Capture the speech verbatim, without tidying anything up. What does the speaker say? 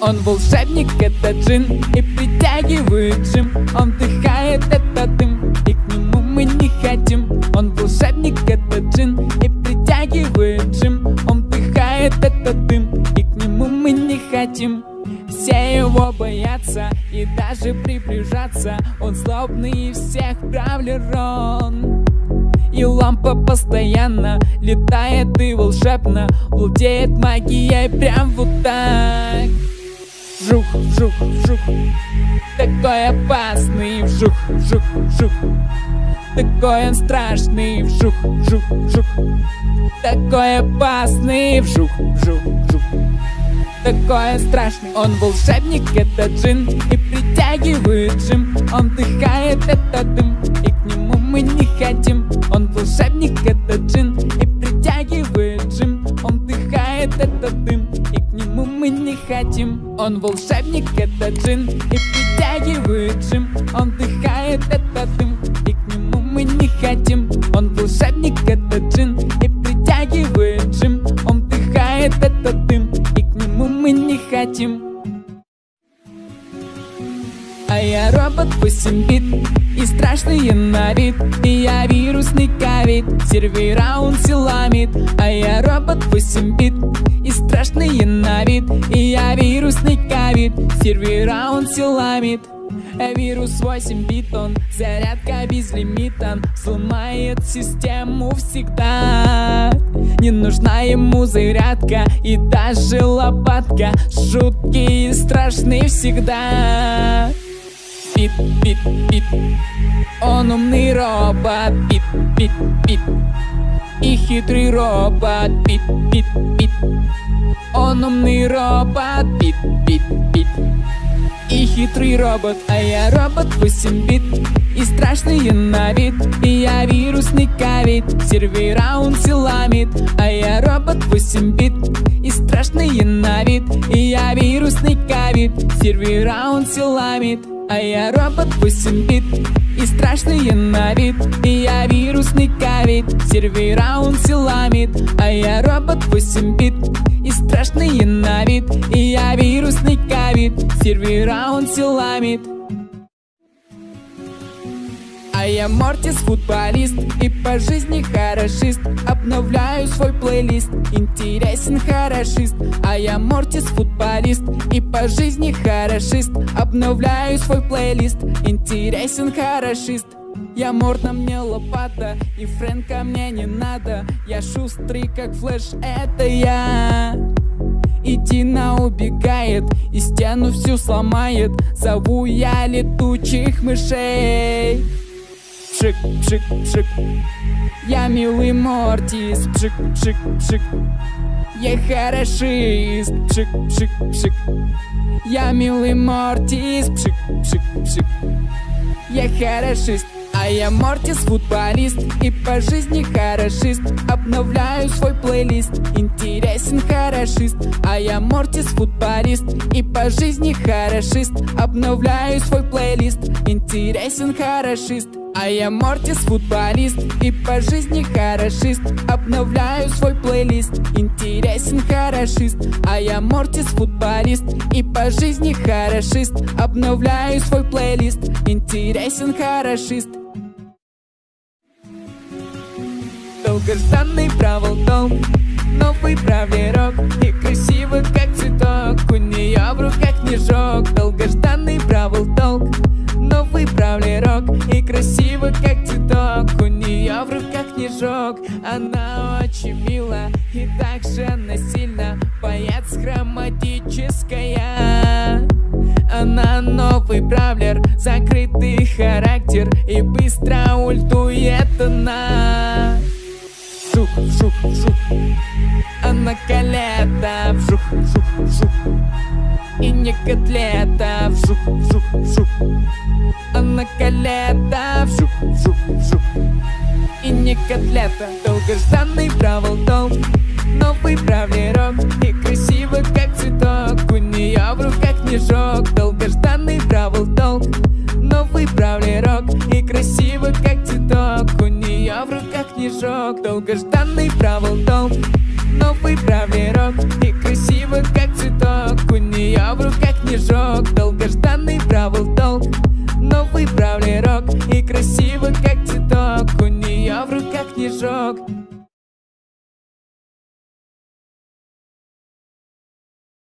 Он волшебник, это джин, и притягивает джим. Он вдыхает этот дым, и к нему мы не хотим. Он волшебник, это джин, и притягивает джим. Он вдыхает этот дым, и к нему мы не хотим. Все его боятся и даже приближаться. Он злобный и всех правлер он. И лампа постоянно летает и волшебно владеет магией прям вот так. Вжух, вжух, вжух, такой опасный. Вжух, вжух, вжух, такой он страшный. Вжух, вжух, вжух, такой опасный. Вжух, вжух, вжух, такой он страшный. Он волшебник, это джин, и притягивает джим. Он вдыхает этот дым, и к нему мы не хотим. Он волшебник, это джин, и притягивает джим. Он вдыхает этот дым, и к нему мы не хотим. Он волшебник, это джин, и притягивает джим. Он вдыхает этот дым, и к нему мы не хотим. Он волшебник, это джин, и притягивает джим. Он вдыхает этот дым, и к нему мы не хотим. А я робот восемь бит, и страшный на вид. И я вирусный ковид, сервера он силамит. А я робот восемь бит, и страшный на вид. И я вирусный ковид, сервера он силамит. Вирус восемь бит, он зарядка безлимитан, сломает систему всегда. Не нужна ему зарядка и даже лопатка. Жуткий и страшный всегда. Бит, бит, бит, он умный робот. Бит, бит, бит, и хитрый робот. Бит, бит, бит, он умный робот. Бит, бит, бит, и хитрый робот. А я робот восемь бит, и страшный на вид. И я вирусный ковид, сервера он силамит. А я робот восемь бит, и страшный на вид. И я вирусный ковид, сервера он силамит. А я робот восемь бит, и страшный на вид. И я вирусный ковид, сервера он силамит. А я робот восемь бит, и страшный на вид. И я вирусный ковид, сервера он силамит. А я Мортис, футболист, и по жизни хорошист. Обновляю свой плейлист, интересен хорошист. А я Мортис, футболист, и по жизни хорошист. Обновляю свой плейлист, интересен хорошист. Я Морт, на мне лопата, и Фрэнка мне не надо. Я шустрый как Флэш, это я. И Дина убегает, и стену всю сломает. Зову я летучих мышей. Пшик, пшик, пшик, я милый Мортис. Пшик, пшик, пшик, я хорошист. Пшик, пшик, пшик, я милый Мортис. Пшик, пшик, пшик, я хорошист. А я Мортис, футболист, и по жизни хорошист. Обновляю свой плейлист, интересен хорошист. А я Мортис, футболист, и по жизни хорошист. Обновляю свой плейлист, интересен хорошист. А я Мортис, футболист, и по жизни хорошист. Обновляю свой плейлист, интересен хорошист. А я Мортис, футболист, и по жизни хорошист. Обновляю свой плейлист, интересен хорошист. Долгожданный Бравл Толк, новый бравлерок, и красивый как цветок, у нее в руках снежок. Долгожданный Бравл Толк, новый бравлерок, и красивый как цветок, у нее в руках снежок. Она очень мила и также она сильна, боец хроматическая. Она новый бравлер, закрытый характер, и быстро ультует она. Вжух, вжух, вжух, она колета. Вжух, вжух, вжух, и не котлета. Вжух, вжух, вжух, она колета. Вжух, вжух, вжух, и не котлета. Долгожданный Бравл Толк, новый бравлерок, и красивый как цветок, у нее в руках снежок. Долгожданный Бравл Толк, новый бравлерок, и красивый как цветок, у нее в руках снежок. Долгожданный Бравл Толк, новый бравлерок, и красивый как цветок, у нее в руках долгожданный бравл толк. Новый бравлерок и красиво как цветок, у нее в руках снежок.